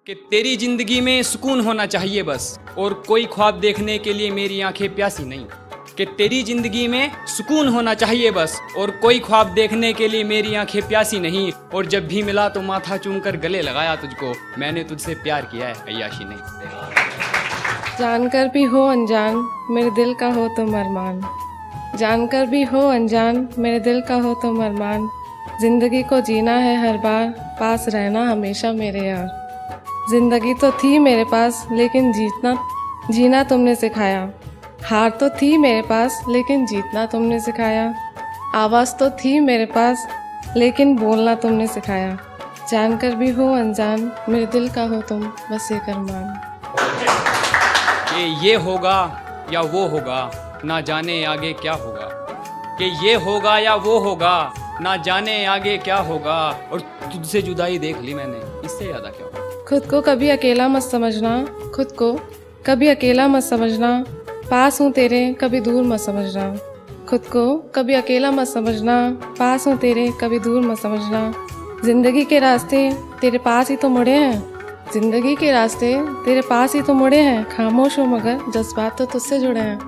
कि तेरी जिंदगी में सुकून होना चाहिए बस, और कोई ख्वाब देखने के लिए मेरी आंखें प्यासी नहीं। कि तेरी जिंदगी में सुकून होना चाहिए बस, और कोई ख्वाब देखने के लिए मेरी आंखें प्यासी नहीं। और जब भी मिला तो माथा चूमकर गले लगाया तुझको, मैंने तुझसे प्यार किया है, अय्याशी नहीं। जानकर भी हो अनजान मेरे दिल का हो तुम अरमान, जानकर भी हो अनजान मेरे दिल का हो तुम अरमान। जिंदगी को जीना है हर बार, पास रहना हमेशा मेरे यार। जिंदगी तो थी मेरे पास लेकिन जीना तुमने सिखाया। हार तो थी मेरे पास लेकिन जीतना तुमने सिखाया। आवाज़ तो थी मेरे पास लेकिन बोलना तुमने सिखाया। जानकर भी हो अनजान मेरे दिल का हो तुम बस एक अरमान। कि ये होगा या वो होगा, ना जाने आगे क्या होगा। कि ये होगा या वो होगा, ना जाने आगे क्या होगा। और तुझसे जुदाई देख ली मैंने, इससे ज़्यादा क्या होगा। खुद को कभी अकेला मत समझना, खुद को कभी अकेला मत समझना। पास हूँ तेरे कभी दूर मत समझना। खुद को कभी अकेला मत समझना, पास हूँ तेरे कभी दूर मत समझना। जिंदगी के रास्ते तेरे पास ही तो मुड़े हैं, जिंदगी के रास्ते तेरे पास ही तो मुड़े हैं। खामोश हो मगर जज्बात तो तुझसे जुड़े हैं।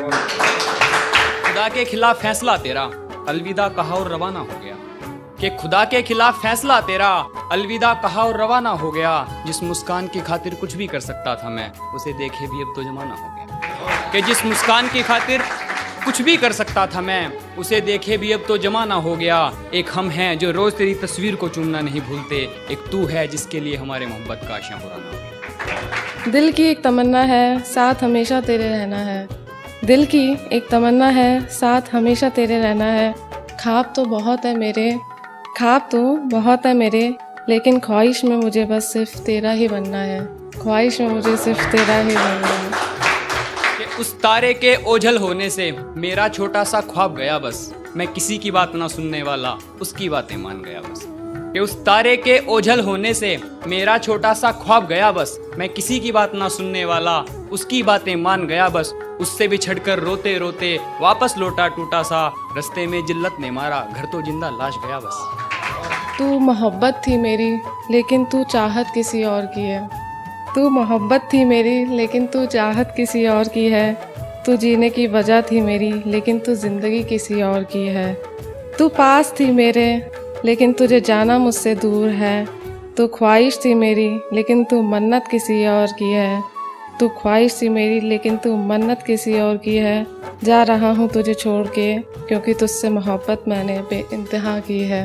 खुदा के खिलाफ फैसला तेरा, अलविदा कहा और रवाना हो गया। कि खुदा के खिलाफ फैसला तेरा, अलविदा कहा और रवाना हो गया। जिस मुस्कान की खातिर कुछ भी कर सकता था मैं, उसे देखे भी अब तो जमाना हो गया। कि जिस मुस्कान की खातिर कुछ भी कर सकता था मैं, उसे देखे भी अब तो जमाना हो गया। एक हम हैं जो रोज़ तेरी तस्वीर को चूमना नहीं भूलते, एक तू है जिसके लिए हमारे मोहब्बत का आशियां पुराना हो गया। दिल की एक तमन्ना है साथ हमेशा तेरे रहना है, दिल की एक तमन्ना है साथ हमेशा तेरे रहना है। ख्वाब तो बहुत है मेरे, ख्वाब तो बहुत है मेरे, लेकिन ख्वाहिश में मुझे बस सिर्फ तेरा ही बनना है। ख्वाहिश में मुझे सिर्फ तेरा ही बनना है। कि उस तारे के ओझल होने से मेरा छोटा सा ख्वाब गया बस, मैं किसी की बात ना सुनने वाला उसकी बातें मान गया बस। कि उस तारे के ओझल होने से मेरा छोटा सा ख्वाब गया बस, मैं किसी की बात ना सुनने वाला उसकी बातें मान गया बस। उससे बिछड़कर रोते रोते वापस लौटा टूटा सा, रास्ते में जिल्लत ने मारा, घर तो जिंदा लाश गया बस। तू मोहब्बत थी मेरी लेकिन तू चाहत किसी और की है। तू मोहब्बत थी मेरी लेकिन तू चाहत किसी और की है। तू जीने की वजह थी मेरी लेकिन तू ज़िंदगी किसी और की है। तू पास थी मेरे लेकिन तुझे जाना मुझसे दूर है। तू ख्वाहिश थी मेरी लेकिन तू मन्नत किसी और की है। तू ख्वाहिश थी मेरी लेकिन तू मन्नत किसी और की है। जा रहा हूँ तुझे छोड़ के, क्योंकि तुझसे मोहब्बत मैंने बेइंतहा की है।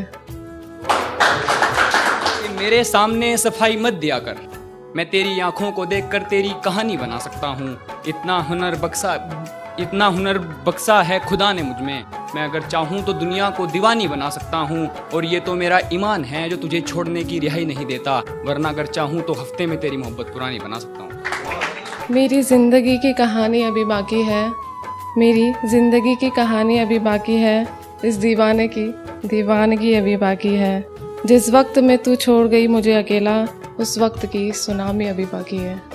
मेरे सामने सफाई मत दिया कर, मैं तेरी आंखों को देखकर तेरी कहानी बना सकता हूँ। इतना हुनर बख्शा है खुदा ने मुझ में, मैं अगर चाहूँ तो दुनिया को दीवानी बना सकता हूँ। और ये तो मेरा ईमान है जो तुझे छोड़ने की रिहाई नहीं देता, वरना अगर चाहूँ तो हफ्ते में तेरी मोहब्बत पुरानी बना सकता हूँ। मेरी ज़िंदगी की कहानी अभी बाकी है, मेरी ज़िंदगी की कहानी अभी बाकी है। इस दीवाने की दीवानगी अभी बाकी है। जिस वक्त में तू छोड़ गई मुझे अकेला, उस वक्त की सुनामी अभी बाकी है।